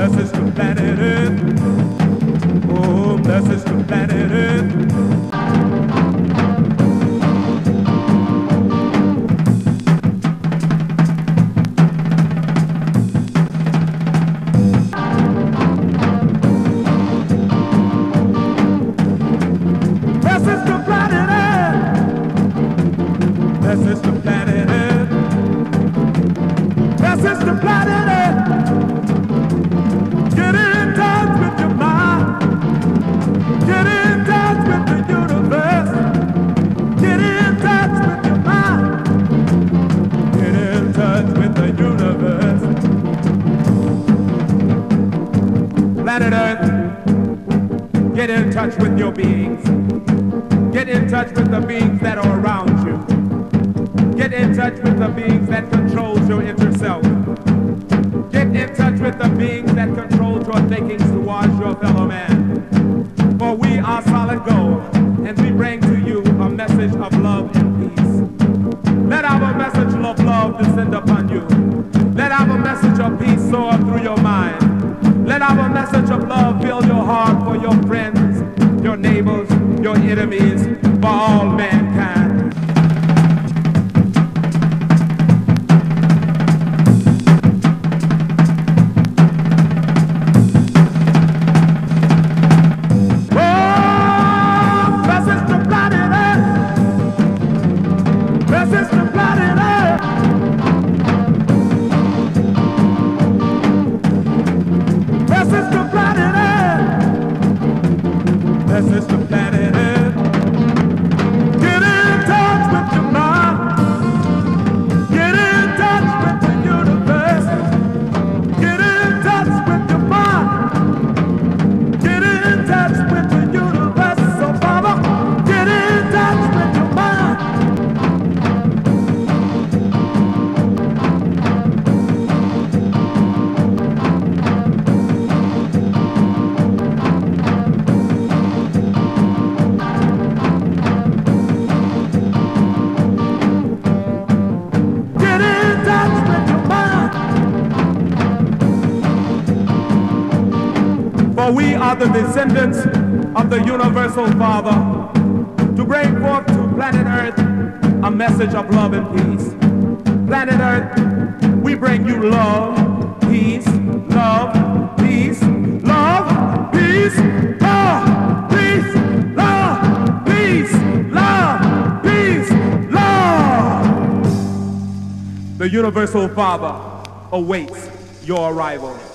message to planet Earth. Oh, message to planet Earth. Message to planet Earth. Message to planet Earth. Message to planet Earth. Get in touch with your mind. Get in touch with the universe. Get in touch with your mind. Get in touch with the universe. Planet Earth, get in touch with your beings. Get in touch with the beings that are around you. Get in touch with the beings that controls your inner self. Get in touch with the beings that controls your thinkings towards your fellow man. For we are solid gold, and we bring to you a message of love and peace. Let our message of love descend upon you. Let our message of peace soar through your mind. Let our message of love fill your heart for your friends, your neighbors, your enemies, for all mankind. Message to planet Earth. Message to planet Earth. Message to planet Earth. Get in touch with your mind. Get in touch with the universe. Get in touch with your mind. Get in touch with the universe. So Father, get in touch with your mind. For we are the descendants of the universal Father, to bring forth to planet Earth a message of love and peace. Planet Earth, we bring you love, peace, love, peace, love, peace, love, peace, love, peace, love, peace, love. The universal Father awaits your arrival.